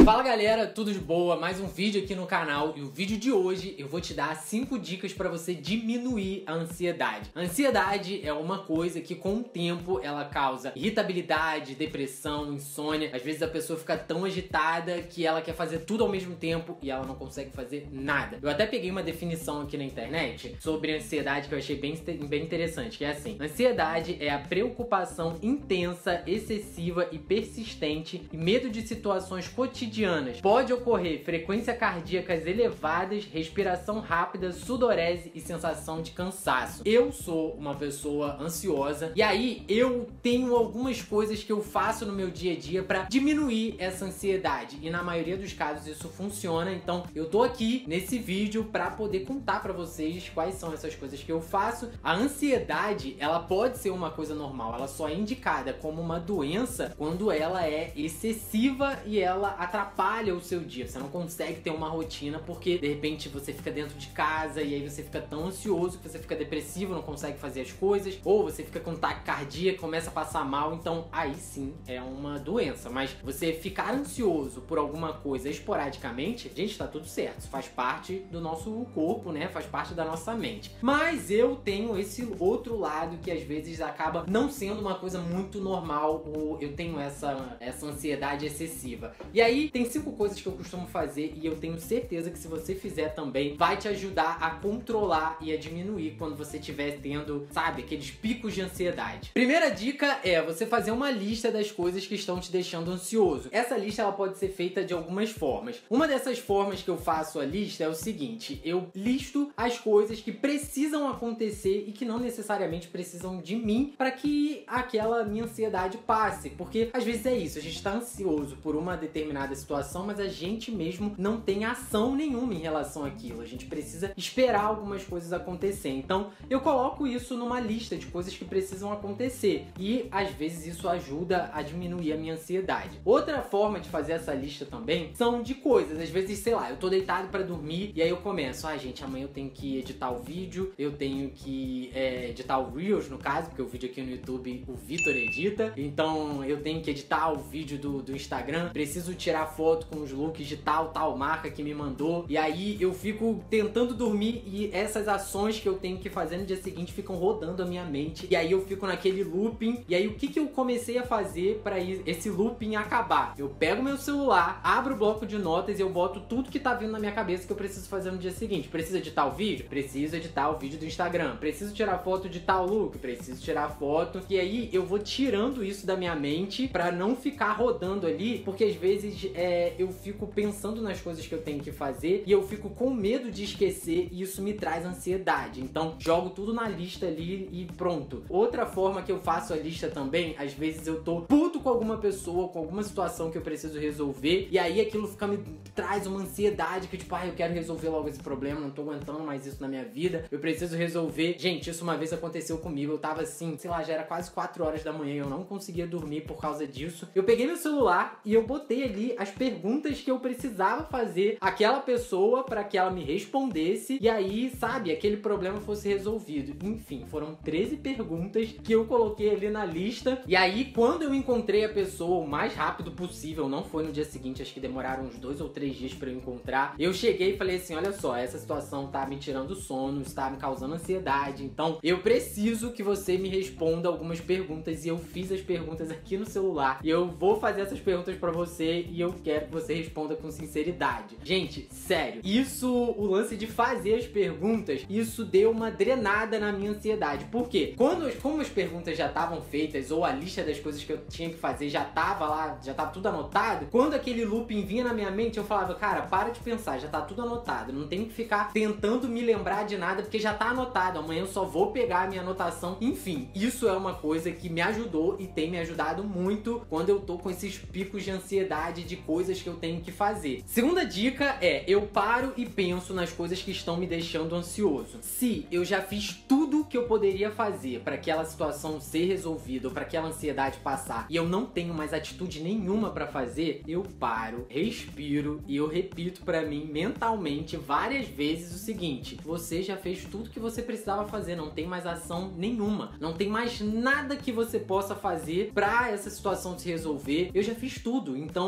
Fala galera, tudo de boa? Mais um vídeo aqui no canal e o vídeo de hoje eu vou te dar 5 dicas para você diminuir a ansiedade. A ansiedade é uma coisa que com o tempo ela causa irritabilidade, depressão, insônia. Às vezes a pessoa fica tão agitada que ela quer fazer tudo ao mesmo tempo e ela não consegue fazer nada. Eu até peguei uma definição aqui na internet sobre ansiedade que eu achei bem interessante, que é assim: ansiedade é a preocupação intensa, excessiva e persistente e medo de situações cotidianas. Pode ocorrer frequência cardíacas elevadas, respiração rápida, sudorese e sensação de cansaço. Eu sou uma pessoa ansiosa e aí eu tenho algumas coisas que eu faço no meu dia a dia para diminuir essa ansiedade e na maioria dos casos isso funciona. Então eu tô aqui nesse vídeo para poder contar para vocês quais são essas coisas que eu faço. A ansiedade, ela pode ser uma coisa normal, ela só é indicada como uma doença quando ela é excessiva e ela atrapalha o seu dia. Você não consegue ter uma rotina porque de repente você fica dentro de casa e aí você fica tão ansioso que você fica depressivo, não consegue fazer as coisas, ou você fica com taquicardia, começa a passar mal. Então aí sim é uma doença. Mas você ficar ansioso por alguma coisa esporadicamente, gente, tá tudo certo, isso faz parte do nosso corpo, né? Faz parte da nossa mente. Mas eu tenho esse outro lado que às vezes acaba não sendo uma coisa muito normal, ou eu tenho essa ansiedade excessiva. E aí tem 5 coisas que eu costumo fazer e eu tenho certeza que se você fizer também vai te ajudar a controlar e a diminuir quando você estiver tendo, sabe, aqueles picos de ansiedade. Primeira dica é você fazer uma lista das coisas que estão te deixando ansioso. Essa lista ela pode ser feita de algumas formas. Uma dessas formas que eu faço a lista é o seguinte: eu listo as coisas que precisam acontecer e que não necessariamente precisam de mim para que aquela minha ansiedade passe, porque às vezes é isso, a gente tá ansioso por uma determinada situação, mas a gente mesmo não tem ação nenhuma em relação àquilo. A gente precisa esperar algumas coisas acontecer. Então, eu coloco isso numa lista de coisas que precisam acontecer e às vezes isso ajuda a diminuir a minha ansiedade. Outra forma de fazer essa lista também são de coisas. Às vezes, sei lá, eu tô deitado pra dormir e aí eu começo: gente, amanhã eu tenho que editar o vídeo, eu tenho que editar o Reels, no caso, porque o vídeo aqui no YouTube o Vitor edita, então eu tenho que editar o vídeo do Instagram, preciso tirar foto com os looks de tal marca que me mandou, e aí eu fico tentando dormir e essas ações que eu tenho que fazer no dia seguinte ficam rodando a minha mente, e aí eu fico naquele looping. E aí o que eu comecei a fazer para esse looping acabar? Eu pego meu celular, abro o bloco de notas e eu boto tudo que tá vindo na minha cabeça que eu preciso fazer no dia seguinte. Preciso editar o vídeo? Preciso editar o vídeo do Instagram. Preciso tirar foto de tal look? Preciso tirar foto. E aí eu vou tirando isso da minha mente para não ficar rodando ali, porque às vezes eu fico pensando nas coisas que eu tenho que fazer e eu fico com medo de esquecer e isso me traz ansiedade. Então jogo tudo na lista ali e pronto. Outra forma que eu faço a lista também, às vezes eu tô puto com alguma pessoa, com alguma situação que eu preciso resolver e aí aquilo me traz uma ansiedade que tipo, eu quero resolver logo esse problema, não tô aguentando mais isso na minha vida, eu preciso resolver. Gente, isso uma vez aconteceu comigo, eu tava assim, sei lá, já era quase 4 horas da manhã, eu não conseguia dormir por causa disso. Eu peguei meu celular e eu botei ali as perguntas que eu precisava fazer àquela pessoa para que ela me respondesse e aí, sabe, aquele problema fosse resolvido. Enfim, foram 13 perguntas que eu coloquei ali na lista e aí quando eu encontrei a pessoa o mais rápido possível, não foi no dia seguinte, acho que demoraram uns 2 ou 3 dias para eu encontrar, eu cheguei e falei assim: olha só, essa situação tá me tirando sono, está me causando ansiedade, então eu preciso que você me responda algumas perguntas. E eu fiz as perguntas aqui no celular e eu vou fazer essas perguntas pra você e eu quero que você responda com sinceridade. Gente, sério, isso, o lance de fazer as perguntas, isso deu uma drenada na minha ansiedade. Por quê? Como as perguntas já estavam feitas ou a lista das coisas que eu tinha que fazer já tava lá, já tava tudo anotado, quando aquele looping vinha na minha mente, eu falava: cara, para de pensar, já tá tudo anotado, não tenho que ficar tentando me lembrar de nada porque já tá anotado, amanhã eu só vou pegar a minha anotação. Enfim, isso é uma coisa que me ajudou e tem me ajudado muito quando eu tô com esses picos de ansiedade de coisas que eu tenho que fazer. Segunda dica é: eu paro e penso nas coisas que estão me deixando ansioso. Se eu já fiz tudo que eu poderia fazer para aquela situação ser resolvida ou para aquela ansiedade passar e eu não tenho mais atitude nenhuma para fazer, eu paro, respiro e eu repito para mim mentalmente várias vezes o seguinte: você já fez tudo que você precisava fazer, não tem mais ação nenhuma, não tem mais nada que você possa fazer para essa situação se resolver. Eu já fiz tudo, então o que eu tenho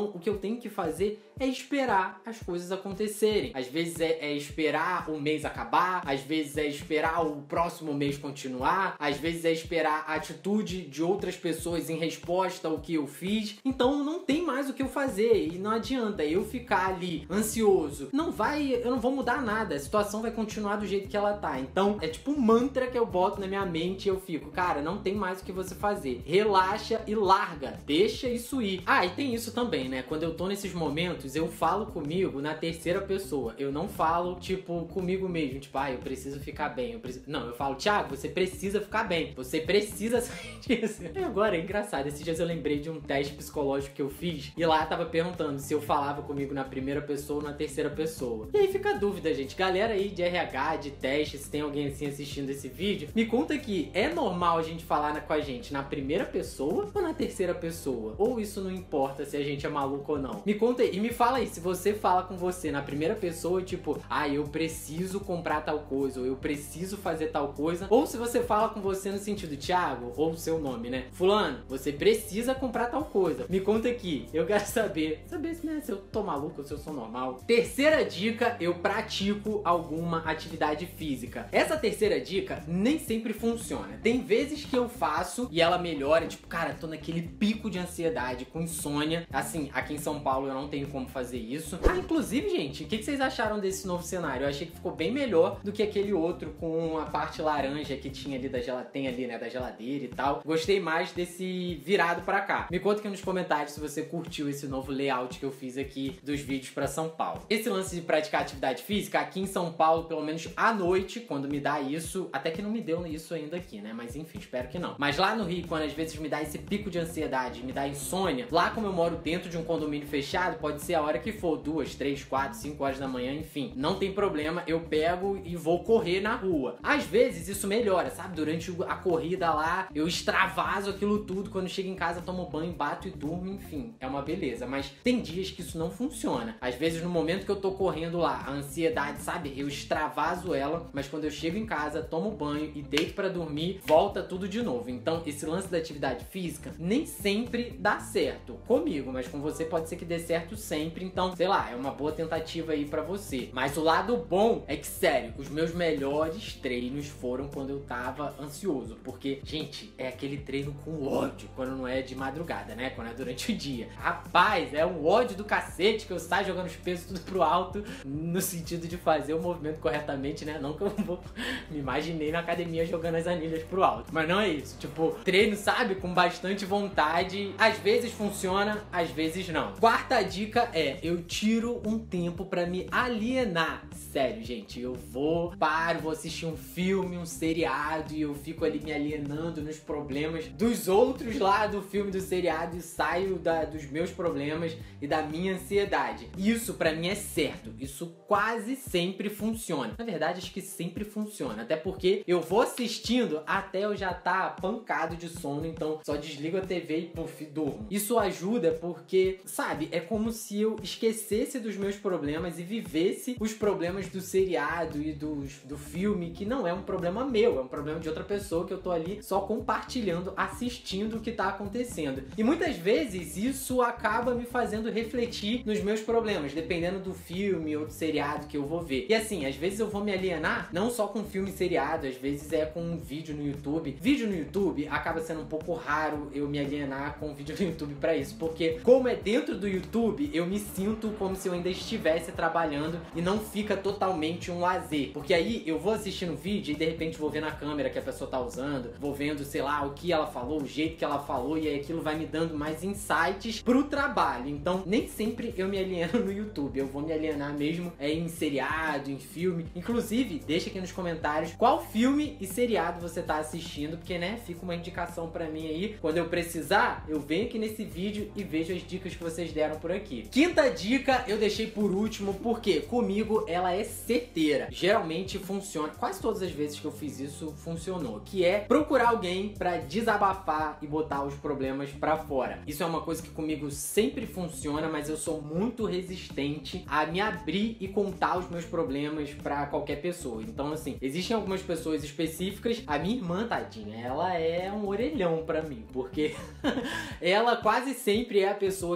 tem que fazer é esperar as coisas acontecerem. Às vezes é esperar o mês acabar, às vezes é esperar o próximo mês continuar, às vezes é esperar a atitude de outras pessoas em resposta ao que eu fiz. Então não tem mais o que eu fazer e não adianta eu ficar ali ansioso. Eu não vou mudar nada, a situação vai continuar do jeito que ela tá. Então é tipo um mantra que eu boto na minha mente e eu fico, cara, não tem mais o que você fazer. Relaxa e larga, deixa isso ir. Ah, e tem isso também, né? Quando eu tô nesses momentos, eu falo comigo na terceira pessoa. Eu não falo, tipo, comigo mesmo, tipo, eu preciso ficar bem. Não, eu falo, Thiago, você precisa ficar bem. Você precisa sair disso. E agora, é engraçado, esses dias eu lembrei de um teste psicológico que eu fiz e lá tava perguntando se eu falava comigo na primeira pessoa ou na terceira pessoa. E aí fica a dúvida, gente. Galera aí de RH, de teste, se tem alguém assim assistindo esse vídeo, me conta aqui, é normal a gente falar com a gente na primeira pessoa ou na terceira pessoa? Ou isso não importa se a gente é maluco ou não? Me conta aí e me fala aí, se você fala com você na primeira pessoa, tipo, eu preciso comprar tal coisa, ou eu preciso fazer tal coisa, ou se você fala com você no sentido, Thiago, ou o seu nome, né? Fulano, você precisa comprar tal coisa. Me conta aqui, eu quero saber se eu tô maluco ou se eu sou normal. Terceira dica, eu pratico alguma atividade física. Essa terceira dica nem sempre funciona. Tem vezes que eu faço e ela melhora, tipo, cara, tô naquele pico de ansiedade, com insônia. Assim, aqui em São Paulo eu não tenho como fazer isso. Inclusive, gente, o que vocês acharam desse novo cenário? Eu achei que ficou bem melhor do que aquele outro com a parte laranja que tinha ali da geladeira e tal. Gostei mais desse virado pra cá. Me conta aqui nos comentários se você curtiu esse novo layout que eu fiz aqui dos vídeos pra São Paulo. Esse lance de praticar atividade física, aqui em São Paulo, pelo menos à noite, quando me dá isso, até que não me deu isso ainda aqui, né? Mas enfim, espero que não. Mas lá no Rio, quando às vezes me dá esse pico de ansiedade, me dá insônia, lá como eu moro dentro de um condomínio fechado, pode ser a hora que for, 2, 3, 4, 5 horas da manhã, enfim. Não tem problema, eu pego e vou correr na rua. Às vezes isso melhora, sabe? Durante a corrida lá, eu extravaso aquilo tudo, quando chego em casa tomo banho, bato e durmo, enfim. É uma beleza, mas tem dias que isso não funciona. Às vezes no momento que eu tô correndo lá, a ansiedade, sabe? Eu extravaso ela, mas quando eu chego em casa, tomo banho e deito pra dormir, volta tudo de novo. Então esse lance da atividade física nem sempre dá certo comigo, mas com você pode ser que dê certo sempre, então, sei lá, é uma boa tentativa aí pra você. Mas o lado bom é que, sério, os meus melhores treinos foram quando eu tava ansioso, porque, gente, é aquele treino com ódio, quando não é de madrugada, né? Quando é durante o dia. Rapaz, é um ódio do cacete que eu saio jogando os pesos tudo pro alto, no sentido de fazer o movimento corretamente, né? Não que eu vou... me imaginei na academia jogando as anilhas pro alto. Mas não é isso. Tipo, treino, sabe? Com bastante vontade. Às vezes funciona, às vezes não. Quarta dica é, eu tiro um tempo pra me alienar. Sério, gente, eu vou assistir um filme, um seriado e eu fico ali me alienando nos problemas dos outros lá do filme, do seriado e saio dos meus problemas e da minha ansiedade. Isso pra mim é certo. Isso quase sempre funciona. Na verdade, acho que sempre funciona. Até porque eu vou assistindo até eu já tá pancado de sono, então só desligo a TV e puf, durmo. Isso ajuda porque, sabe, é como se eu esquecesse dos meus problemas e vivesse os problemas do seriado e do filme, que não é um problema meu, é um problema de outra pessoa que eu tô ali só compartilhando, assistindo o que tá acontecendo. E muitas vezes isso acaba me fazendo refletir nos meus problemas, dependendo do filme ou do seriado que eu vou ver. E assim, às vezes eu vou me alienar não só com filme e seriado, às vezes é com um vídeo no YouTube. Vídeo no YouTube acaba sendo um pouco raro eu me alienar com um vídeo no YouTube pra isso, porque como é dentro do YouTube, eu me sinto como se eu ainda estivesse trabalhando e não fica totalmente um lazer. Porque aí eu vou assistindo o vídeo e de repente vou ver na câmera que a pessoa tá usando, vou vendo, sei lá, o que ela falou, o jeito que ela falou, e aí aquilo vai me dando mais insights pro trabalho. Então, nem sempre eu me alieno no YouTube, eu vou me alienar mesmo em seriado, em filme. Inclusive, deixa aqui nos comentários qual filme e seriado você tá assistindo, porque, né, fica uma indicação pra mim aí. Quando eu precisar, eu venho aqui nesse vídeo e vejo as dicas que vocês deram por aqui. Quinta dica eu deixei por último, porque comigo ela é certeira. Geralmente funciona, quase todas as vezes que eu fiz isso funcionou, que é procurar alguém pra desabafar e botar os problemas pra fora. Isso é uma coisa que comigo sempre funciona, mas eu sou muito resistente a me abrir e contar os meus problemas pra qualquer pessoa. Então, assim, existem algumas pessoas específicas. A minha irmã, tadinha, ela é um orelhão pra mim, porque ela quase sempre é a pessoa que eu procuro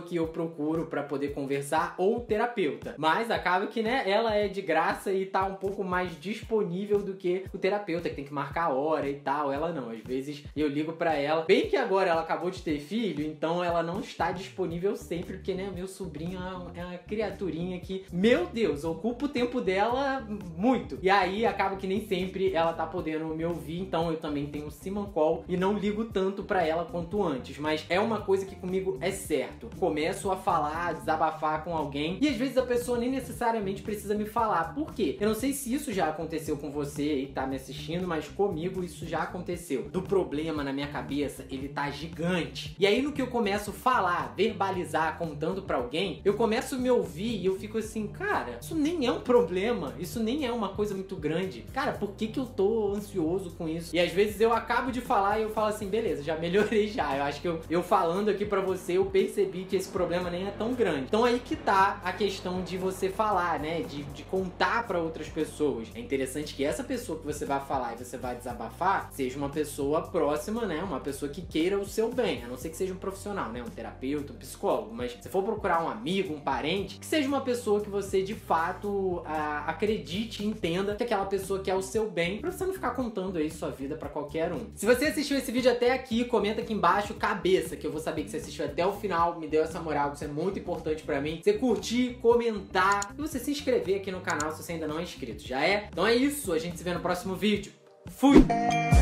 procuro pra poder conversar ou terapeuta. Mas acaba que, né, ela é de graça e tá um pouco mais disponível do que o terapeuta, que tem que marcar a hora e tal. Ela não, às vezes eu ligo pra ela. Bem que agora ela acabou de ter filho, então ela não está disponível sempre, porque, né, meu sobrinho é uma criaturinha que, meu Deus, ocupa o tempo dela muito. E aí acaba que nem sempre ela tá podendo me ouvir, então eu também tenho o Simancol e não ligo tanto pra ela quanto antes. Mas é uma coisa que comigo é certo. Começo a falar, desabafar com alguém e às vezes a pessoa nem necessariamente precisa me falar. Por quê? Eu não sei se isso já aconteceu com você e tá me assistindo, mas comigo isso já aconteceu. Do problema na minha cabeça, ele tá gigante. E aí no que eu começo a falar, verbalizar, contando pra alguém, eu começo a me ouvir e eu fico assim, cara, isso nem é um problema, isso nem é uma coisa muito grande. Cara, por que eu tô ansioso com isso? E às vezes eu acabo de falar e eu falo assim, beleza, já melhorei já. Eu acho que eu falando aqui pra você, eu percebi que esse problema nem é tão grande. Então aí que tá a questão de você falar, né? De contar pra outras pessoas. É interessante que essa pessoa que você vai falar e você vai desabafar seja uma pessoa próxima, né? Uma pessoa que queira o seu bem. A não ser que seja um profissional, né? Um terapeuta, um psicólogo. Mas se for procurar um amigo, um parente, que seja uma pessoa que você de fato acredite e entenda que aquela pessoa quer o seu bem, pra você não ficar contando aí sua vida pra qualquer um. Se você assistiu esse vídeo até aqui, comenta aqui embaixo cabeça, que eu vou saber que você assistiu até o final, me deu essa moral, isso é muito importante pra mim. Você curtir, comentar e você se inscrever aqui no canal se você ainda não é inscrito, já é? Então é isso, a gente se vê no próximo vídeo. Fui!